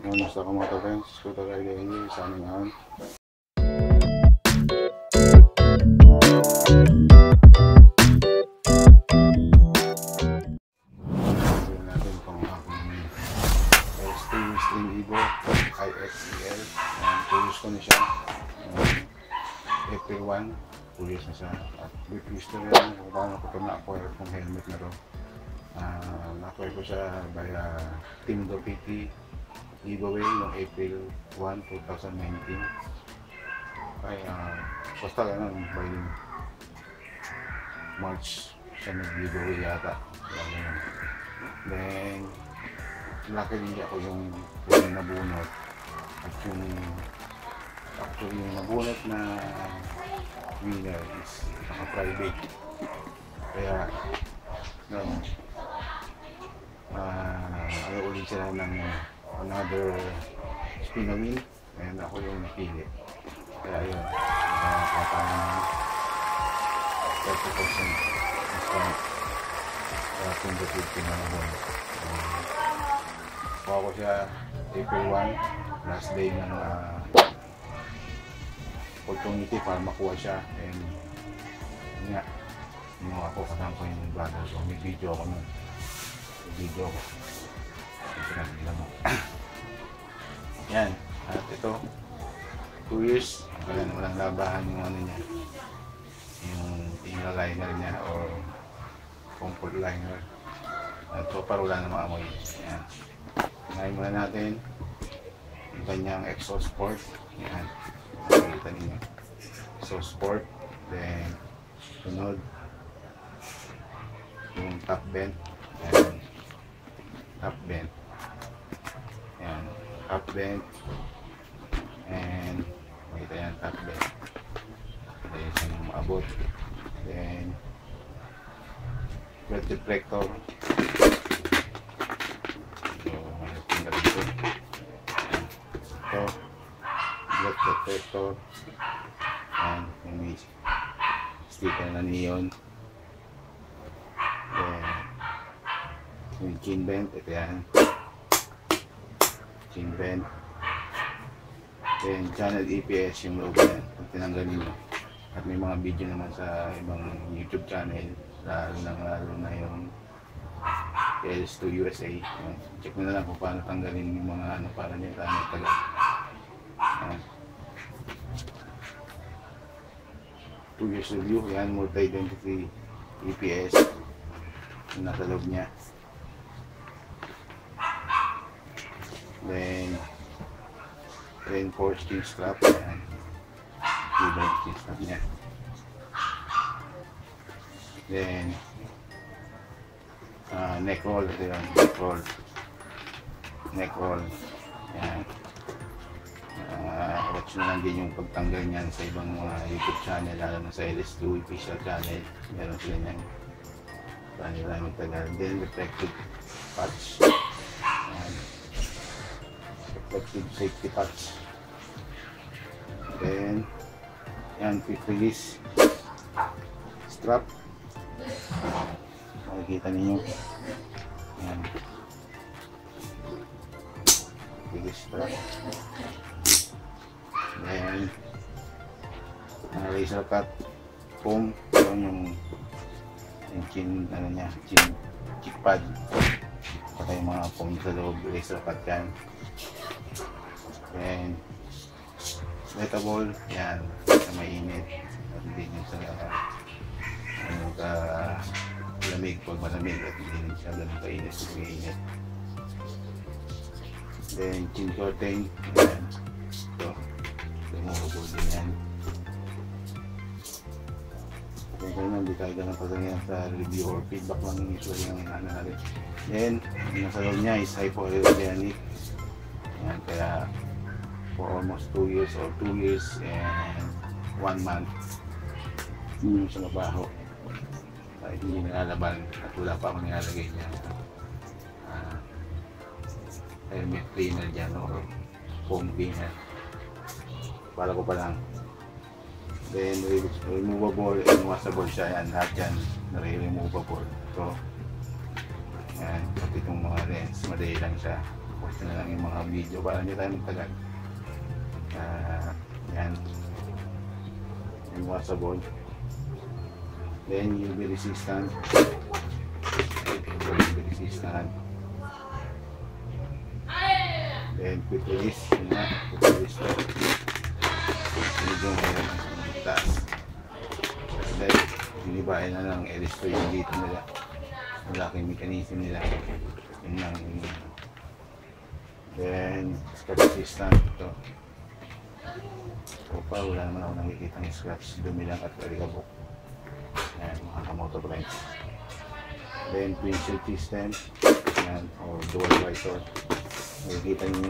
Gusto ko mga friends, ko tayo ngayon sa aming on. Natin itong aking LS2 Stream Evo Ixel. 2 years ko na siya. April 1, 2 years na siya. At with history yan, paano ko ito na-acquire kung helmet na ito. Na-acquire ko siya via Team Dopiti giveaway noong April 1, 2019. Kaya basta ganun, by March siya nag-giveaway yata. Then luckily ako yung nabunot, at yung actually yung nabunot na winner is naka-private. Kaya ano ulit sila ng another spin wheel, and ako yung napili. Kaya yun, nakakatawa ng 30% discount sa Team Dopiti na nabunot. Kuha ko siya April 1, last day ng opportunity para makuha siya, and yun nga, ginawa ko kasama ko yung brother ko. May video ako nun. May video ko. Yan, at ito 2 years, walang labahan yung ano niya, yung tingla liner niya or comfort liner. At so far wala namang amoy. Yan, ngayon muna natin yung kanyang exhaust port. Yan, makikita ninyo exhaust port. Then sunod yung top vent. Yan, top vent. Yan, top vent. And makita yan, top vent. Ito yung siyang maabot. Then wet deflector. So tingnan dito. Ito wet deflector. And may sticker na neon. Then yung chin vent, ito yan, chin vent. Then channel EPS yung loob yan, kung tinanggalin nyo. At may mga video naman sa ibang YouTube channel, lalo na yung LS2 USA. Check mo na lang kung paano tanggalin yung mga ano para nyo tayo magtagal. 2 years review, yan, multi-identity EPS yung nasa loob niya. Then reinforced chin strap, yan, reinforced chin strap niya. Then neck roll, ito yun, neck roll, yan. Watch na lang din yung pagtanggal niyan sa ibang mga YouTube channel, lalo na sa LS2 official channel, meron sila niyan. Marami tagal. Then reflective patch, yan, reflective safety patch. Then yan, quick release strap, makikita ninyo yan, release strap. Then laser cut foam, yun yung chin, ano niya, cheek pad, pati yung mga foam sa loob, laser cut yan. Then sweatable, yan, sa mainit at hindi nyo sa lamig pag malamig, at hindi nyo siya ganun kainit pag mainit. Then chin curtain, yan, ito, removable din yan. Kaya hindi tayo ganun pagganyan sa review or feedback lang usually yung ano natin. Then yung nasa loob niya is hypoallergenic. Yan, kaya for almost 2 years or 2 years and 1 month hindi siya mabaho kahit hindi nalalaban, at wala pa akong nilalagay niya helmet cleaner dyan or foam cleaner, para ko pa lang. Then removable and washable siya, yan, lahat yan removable. So yan, pati itong mga lens madali lang siya post na lang yung mga video para hindi tayo magtagal. Yan yung washable, then UV resistant, then quick release, yun nga, quick release to medyo mayroon ang taas, then dinibahin na ng LS2 yung dito nila, wala kayong mechanism nila, yun lang yun. Then scratch resistant ito. So pa, wala naman ako nakikita ng scratch, dumi lang at alikabok. Yan, mga kamotovlog. Then windshield system, yan, o dual visor. Nakikita nyo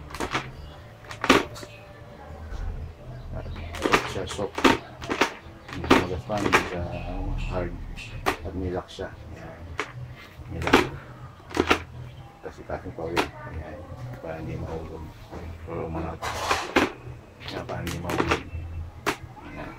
siya soft, hindi siya magaspan, hindi siya hard, at nilock siya. Yan, nilock. Kasi kasing power, yan, para hindi mahulog o mga yan, para hindi mahulog. Yan.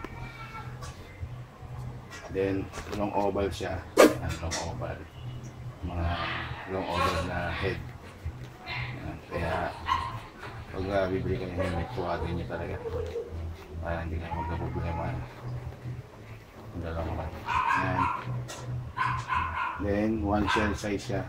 Then long oval siya, yan, long oval, mga long oval na head. Yan. Kaya pag bibili ka ng helmet, sukatin nyo talaga para hindi kayo magkaproblema ang dalawa. Yan. Then one shell size siya,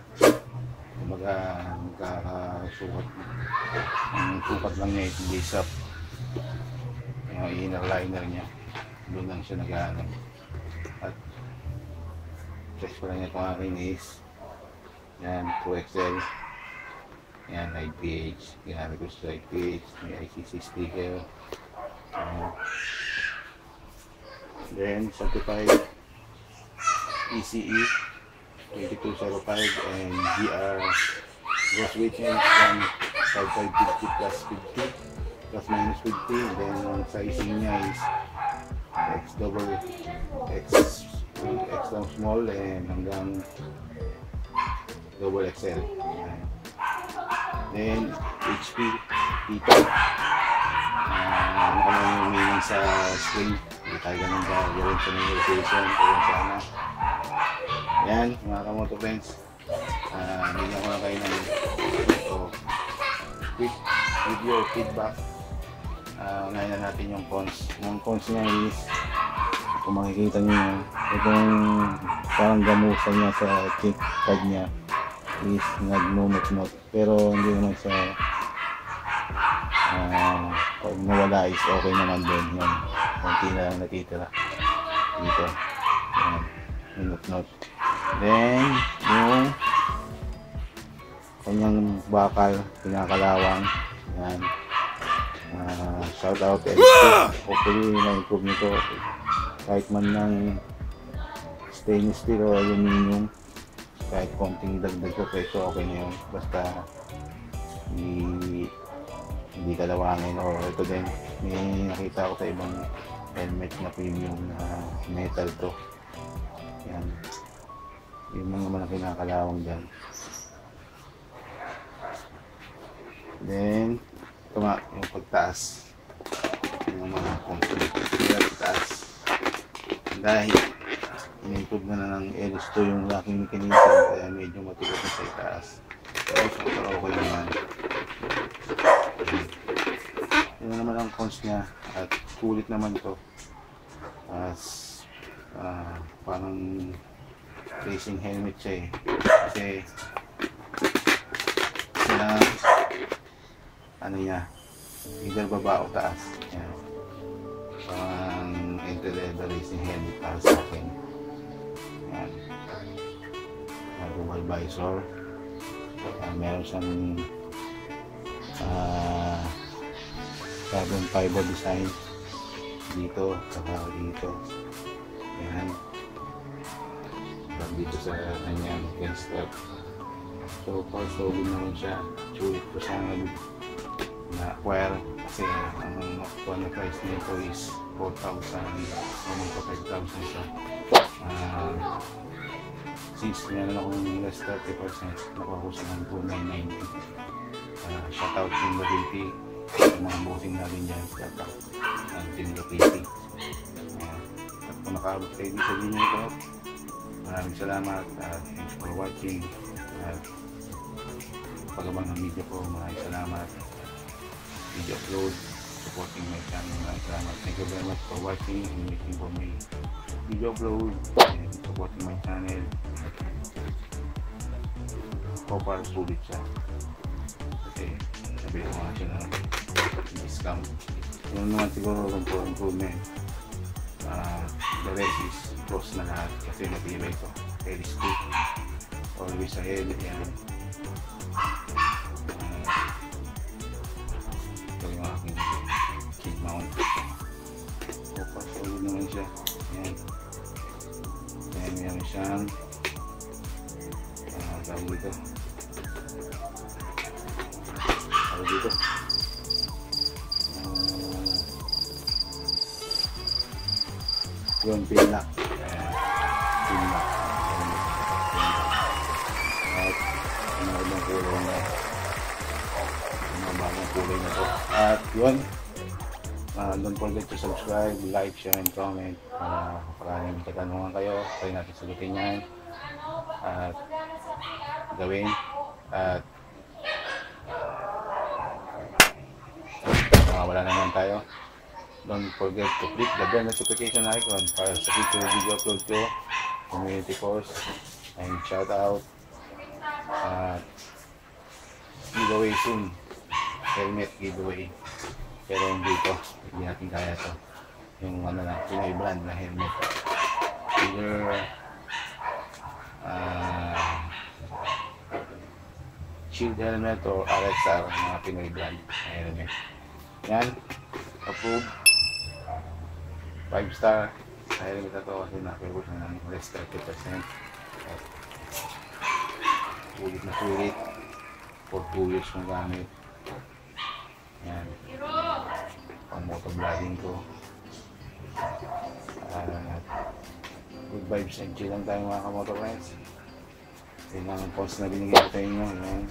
magkakasukat, ang sukat lang niya, hindi sap. Yung inner liner niya, doon lang siya nag-ano. At test ko lang itong aking is yan, 2XL, yan, light pH, ginamit ko sa light pH, may ICC sticker. Then certified ECE 2205 and GR gross weight niya from 5550 plus 50 plus minus 50. Then ang sizing niya is X lang small and hanggang double XL. Then HP dito, nakamay yung meaning sa screen, hindi tayo ganun ba gawin sa notification kung sana. Yan mga kamotovlogs, bigyan ko na kayo ng quick video feedback. Unahin na natin yung cons. Yung cons niya is, kung makikita nyo, itong parang gamusan niya sa kick pad niya is nag-numot-not, pero hindi naman sa pag nawala is okay naman din. Yan, konti na lang natitira dito. Yan, numot-not. Then yung kanyang bakal, pinakalawang. Yan, shout out to LS2. Hopefully na-improve nito kahit man ng stainless steel o aluminum, kahit konting dagdag ko peso, okay na yun, basta hindi kalawangin. O ito din, may nakita ko sa ibang helmet na premium na metal to. Yan, yung mga malaki na kalawang dyan. Then ito nga, yung pagtaas, yung mga pagtaas, dahil in-improve na ng LS2 yung locking mechanism, kaya medyo matigas na sa itaas. Pero okay naman. Yun naman ang cons niya, at sulit naman ito as parang racing helmet siya eh, kasi sila ano niya, either baba o taas. Yan, parang entry-level racing helmet para sa akin. Yan, dual visor, meron siyang carbon fiber design dito, saka dito. Yan, dito sa kanyang strap. So far so good naman siya, sulit ko siya na-acquire kasi ang actual na price nito is 4,000 o 5,000 siya. Since meron akong less 30%, nakuha ko siya ng 2,990. Shoutout Team Lopiti, yung mga bossing natin dyan, shoutout ng Team Lopiti. At kung nakaabot kayo sa video ito, maraming salamat at thanks for watching. At pag-abang ng video ko. Maraming salamat. Video upload, supporting my channel. Maraming salamat. Thank you very much for watching and waiting for my video upload and supporting my channel. Kopar sulit siya. Kasi sabi ko nga siya na discount. Yung naman siguro room for improvement. The rest is close na lahat kasi matibay ito. LS2. Always ahead. Yan. Ito yung aking kid mount. Kopar sulit naman siya. Yan. Yan meron siyang tawag dito. Yung pinlock. Pinlock. At mga kulay na mga bagong kulay na to. At yun, don't forget to subscribe, like, share, and comment. Kapag may katanungan kayo, try natin sagutin yan at gawin. At wala naman tayo. Don't forget to click the bell notification icon para sa future video upload ko, community post, and shout out. Giveaway soon. Helmet giveaway. Pero hindi ito. Hindi natin kaya ito. Yung ano lang, Pinoy brand na helmet. Either shield helmet or RXR, mga Pinoy brand na helmet. Yan. Approve. 5-star. Sa helmet na ito kasi na-approve siya ng less 30%. Sulit na sulit. For 2 years kong gamit. Yan. Pang motovlogging ko. Good vibes and chill lang tayo mga kamoto friends. Yan ang post na binigay ko sa inyo. Yan.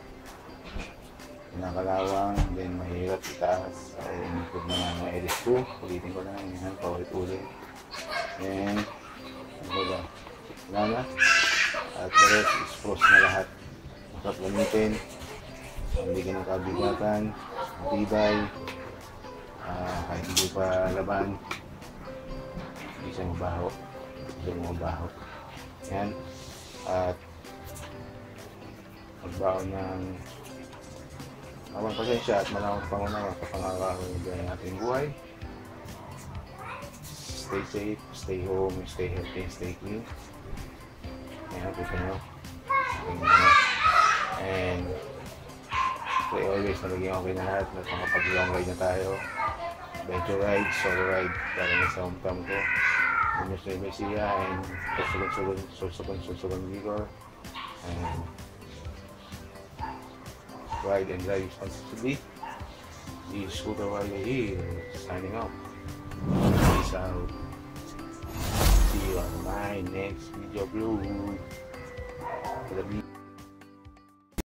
Pinakalawang, then mahirap itaas. Ay, include na nga ng LS2. Ulitin ko lang. Yan, paulit-ulit. Then, ano ba? Wala na. At the rest is frost na lahat. Masarap gamitin. Hindi ka ng kabigatan. Matibay. Kahit hindi pa laban. Hindi siya mabaho. Hindi siya mabaho. Yan. At magbaho ng abang pasensya at malawang pangunawa sa pangangaralan ng ating buhay. Stay safe, stay home, stay healthy, stay clean. Ayan, happy sa inyo. And pray always na maging okay na lahat. Nakapag-long ride na tayo. Adventure ride, solo ride. Para na sa hometown ko. Mr. Messia and susugan vigor. And ride and drive responsibly. This is Scooter Harley here, signing out. Peace out. See you on my next video vlog.